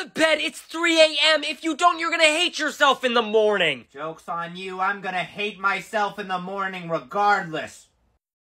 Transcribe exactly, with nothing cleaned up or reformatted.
to bed. It's three A M If you don't, you're gonna hate yourself in the morning. Joke's on you. I'm gonna hate myself in the morning regardless.